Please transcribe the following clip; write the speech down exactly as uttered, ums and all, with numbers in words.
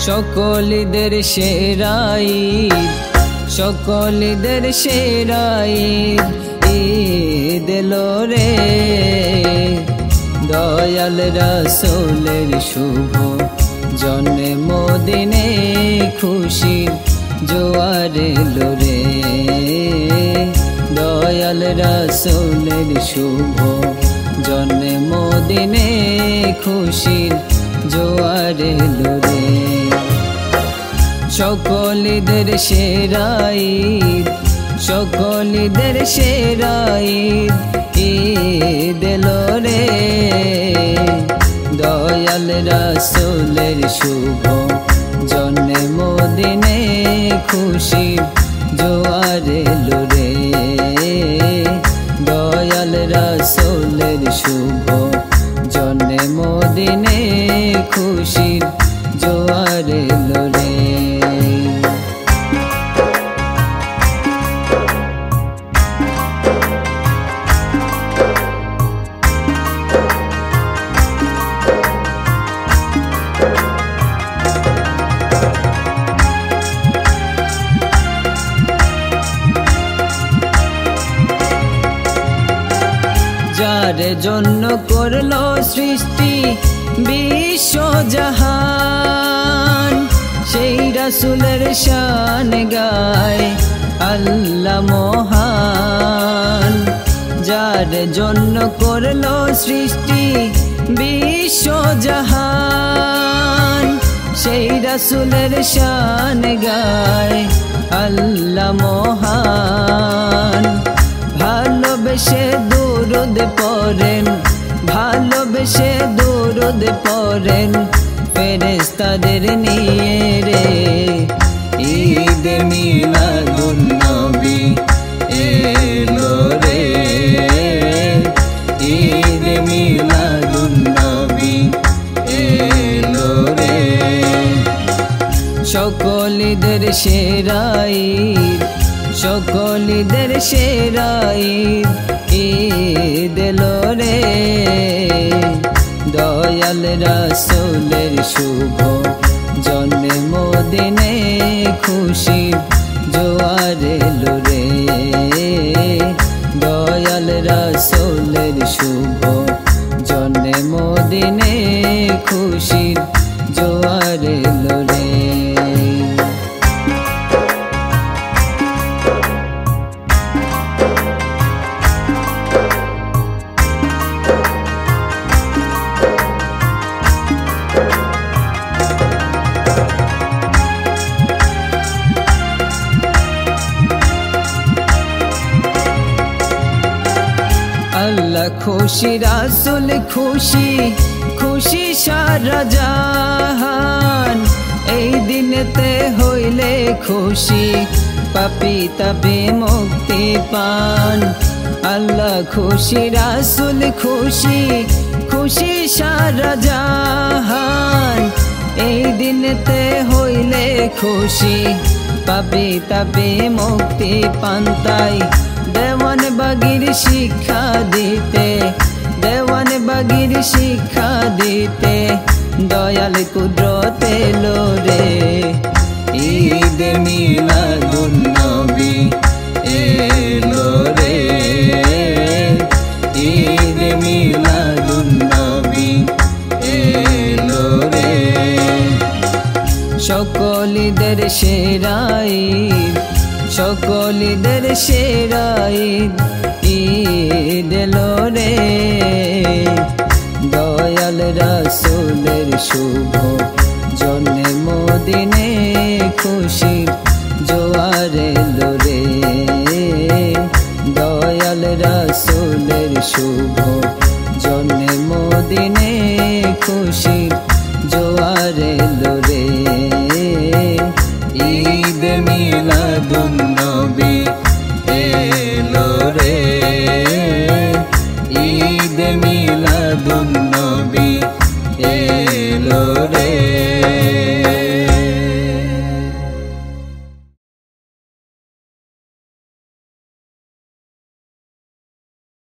সকল ঈদের সেরা ঈদ, সকল ঈদের সেরা ঈদ, ঈদ এলো রে। দয়াল রাসূলের শুভ জন্মদিনে খুশির জোয়ার এলো রে। দয়াল রাসূলের শুভ জন্মদিনে খুশির জোয়ার এলো রে। সকল ঈদের সেরা ঈদ, সকল ঈদের সেরা ঈদ, ঈদ এলো রে। দয়াল রাসূলের শুভ জন্মদিনে খুশির জোয়ার এলো রে। দয়াল রাসূলের শুভ জন্মদিনে খুশির জোয়ার এলো রে। যার জন্য করলো সৃষ্টি বিশ্বজাহান, সেই রাসূলের শান গায় আল্লাহ মহান। যার জন্য করলো সৃষ্টি বিশ্বজাহান, সেই রাসূলের শান গায় আল্লাহ মহান। ভালোবেসে দুরুদ পড়েন, ভালোবেসে দুরুদ পড়েন ফেরেশতাদের নিয়ে রে। ঈদ মিলাদুন নবী এলো রে। ঈদ মিলাদুন নবী এলো রে। সকল ঈদের সেরা ঈদ, সকল ঈদের সেরা ঈদ, ঈদ এলো রে। দয়াল রাসূলের শুভ জন্মদিনে খুশির জোয়ার এলো রে। দয়াল রাসূলের শুভ জন্মদিনে খুশির জোয়ার এলো রে। আল্লাহ খুশি, রাসূল খুশি, খুশি সারা জাহান। এই দিনেতে হইলে খুশি, পাপী তাপে মুক্তি পান। আল্লাহ খুশি, রাসূল খুশি, খুশি সারা জাহান। এই দিনেতে হইলে খুশি, পাপী তাপে মুক্তি পান। তাই দেওয়ান বাগির শিক্ষা দিতে, দেওয়ান বাগির শিক্ষা দিতে দয়াল কুদরত এলো রে। ঈদ মিলাদুন নবী এলো রে। ঈদ মিলাদুন নবী এলো রে। সকল ঈদের সেরা ঈদ, সকল ঈদের সেরা ঈদ, ঈদ এলো রে। দয়াল রাসূলের শুভ জন্মদিনে খুশির জোয়ার এলো রে। দয়াল রাসূলের শুভ জন্মদিনে খুশির জোয়ার এলো রে। ঈদ মিলাদুন নবী এলো রে। ঈদ মিলাদুন নবী